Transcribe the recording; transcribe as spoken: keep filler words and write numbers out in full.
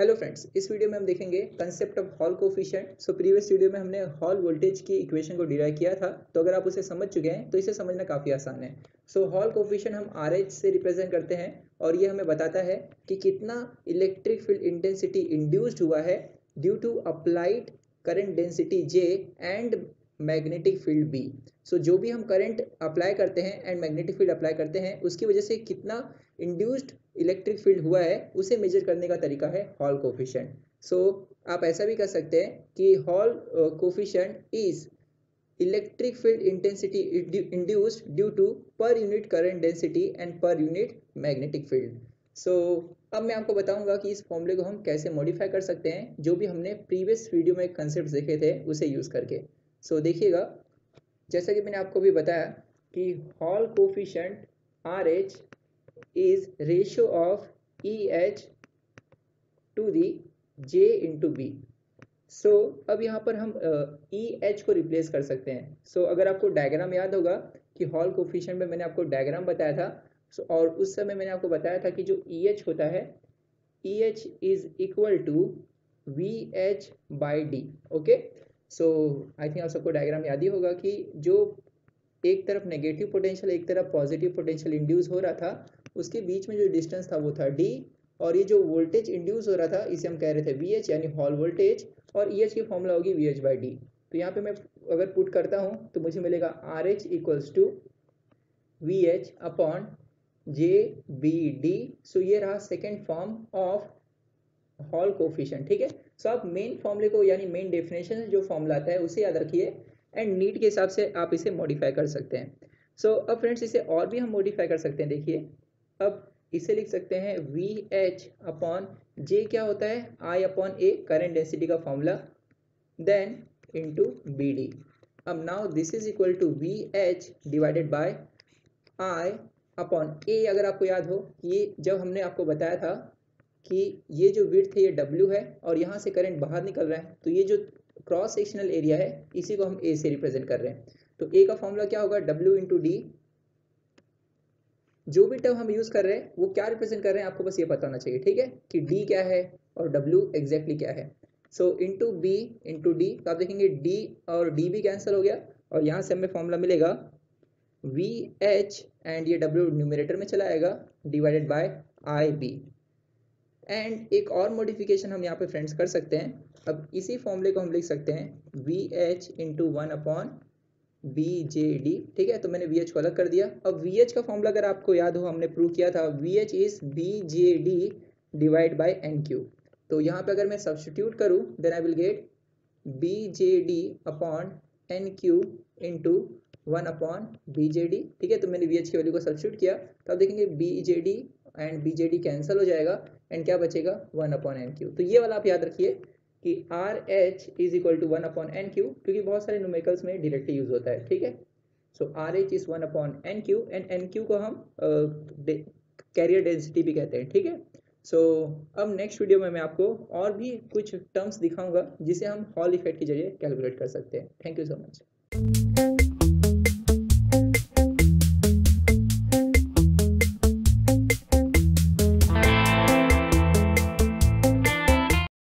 Hello friends, इस video में हम देखेंगे concept of Hall coefficient. So previous video में हमने हॉल वोल्टेज की इक्वेशन को डिराइव किया था, तो अगर आप उसे समझ चुके हैं तो इसे समझना काफ़ी आसान है। सो हॉल कोफिशिएंट हम आर एच से रिप्रेजेंट करते हैं और ये हमें बताता है कि कितना इलेक्ट्रिक फील्ड इंटेंसिटी इंड्यूस्ड हुआ है due to applied current density J and magnetic field B. So जो भी हम करंट अप्लाई करते हैं एंड मैग्नेटिक फील्ड अप्लाई करते हैं उसकी वजह से कितना इंड्यूस्ड इलेक्ट्रिक फील्ड हुआ है उसे मेजर करने का तरीका है हॉल कोफिशिएंट। सो आप ऐसा भी कर सकते हैं कि Hall coefficient is electric field intensity induced due to per unit current density and per unit magnetic field. So अब मैं आपको बताऊंगा कि इस फॉर्मूले को हम कैसे मॉडिफाई कर सकते हैं, जो भी हमने प्रीवियस वीडियो में कंसेप्ट देखे थे उसे यूज करके। सो so, देखिएगा, जैसा कि मैंने आपको भी बताया कि Hall coefficient R H is ratio of E H to the J into B. So अब यहाँ पर हम ई uh, एच को रिप्लेस कर सकते हैं। सो so, अगर आपको डायग्राम याद होगा कि हॉल कोफिशिएंट में मैंने आपको डायग्राम बताया था। सो so, और उस समय मैंने आपको बताया था कि जो ई एच होता है, E H is equal to V H by D. Okay, so I think आप सबको डायग्राम याद ही होगा कि जो एक तरफ नेगेटिव पोटेंशियल एक तरफ पॉजिटिव पोटेंशियल इंड्यूस हो रहा था, उसके बीच में जो डिस्टेंस था वो था डी, और ये जो वोल्टेज इंड्यूस हो रहा था इसे हम कह रहे थे वी एच यानी हॉल वोल्टेज, और ई एच की फॉर्मूला होगी वी एच बाई डी। तो यहाँ पे मैं अगर पुट करता हूँ तो मुझे मिलेगा R H equals to V H upon J B D. So ये रहा second form of Hall coefficient. ठीक है, सो आप मेन फॉर्मूले को यानी मेन डेफिनेशन से जो फॉर्मूला आता है उसे याद रखिए एंड नीट के हिसाब से आप इसे मॉडिफाई कर सकते हैं। सो so, अब फ्रेंड्स इसे और भी हम मॉडिफाई कर सकते हैं। देखिए, अब इसे लिख सकते हैं वी एच अपॉन जे क्या होता है, I upon A current density का formula, then into B D. अब now this is equal to V H divided by I upon A. अगर आपको याद हो, ये जब हमने आपको बताया था कि ये जो विड्थ है ये W है और यहाँ से करंट बाहर निकल रहा है, तो ये जो क्रॉस सेक्शनल एरिया है इसी को हम A से रिप्रेजेंट कर रहे हैं। तो A का फॉर्मूला क्या होगा, W इंटू डी। जो भी टर्म हम यूज कर रहे हैं वो क्या रिप्रेजेंट कर रहे हैं आपको बस ये पता होना चाहिए। ठीक है, कि D क्या है और W एग्जैक्टली क्या है। So into B into D, तो आप देखेंगे D और D भी कैंसिल हो गया और यहाँ से हमें फॉर्मूला मिलेगा वी एच एंड ये W न्यूमरेटर में चला आएगा divided by I B. And एक और मॉडिफिकेशन हम यहाँ पे फ्रेंड्स कर सकते हैं। अब इसी फॉर्मूले को हम लिख सकते हैं V H into one upon B J D. ठीक है, तो मैंने वी एच को अलग कर दिया। अब वी एच का फॉर्मूला अगर आपको याद हो, हमने प्रूव किया था V H is B J D divide by N Q. तो यहाँ पे अगर मैं सब्सटीट्यूट करूँ then I will get B J D upon N Q into one upon B J D. ठीक है, तो मैंने वी एच की वैल्यू को सब्सटीट्यूट किया, तो आप देखेंगे B J D and B J D cancel हो जाएगा एंड क्या बचेगा, वन अपॉन एन क्यू। तो ये वाला आप याद रखिए कि R H is equal to one upon N Q, क्योंकि बहुत सारे न्यूमेरिकल्स में डायरेक्टली यूज होता है। ठीक है, so R H is one upon N Q and N Q को हम कैरियर डेंसिटी भी कहते हैं। ठीक है, सो so, अब नेक्स्ट वीडियो में मैं आपको और भी कुछ टर्म्स दिखाऊंगा जिसे हम हॉल इफेक्ट के जरिए कैलकुलेट कर सकते हैं। Thank you so much.